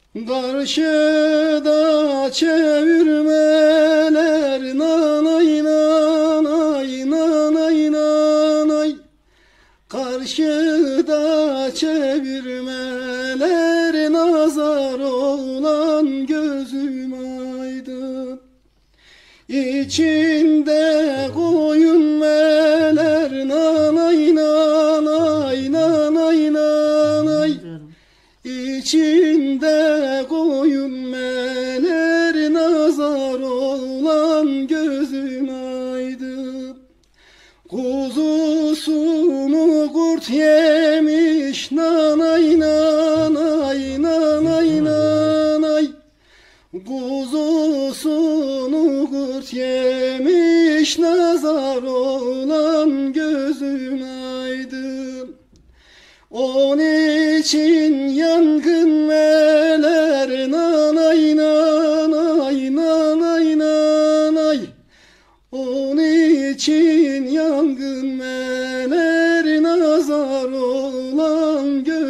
Karşıda çevirmeler nanay nanay nanay nanay. Karşıda çevirmeler nazar olan gözüm aydın. İçinde koyun meler nanay nanay nanay nanay. İçinde koyun meler nazar olan gözüm aydın. Kuzusunu kurt yemiş nanay nanay nanay nanay. Kuzusunu kurt yemiş nazar olan gözüm aydın. Onun için yangın meler nanay nanay nanay nanay. Onun için yangın meler nazar olan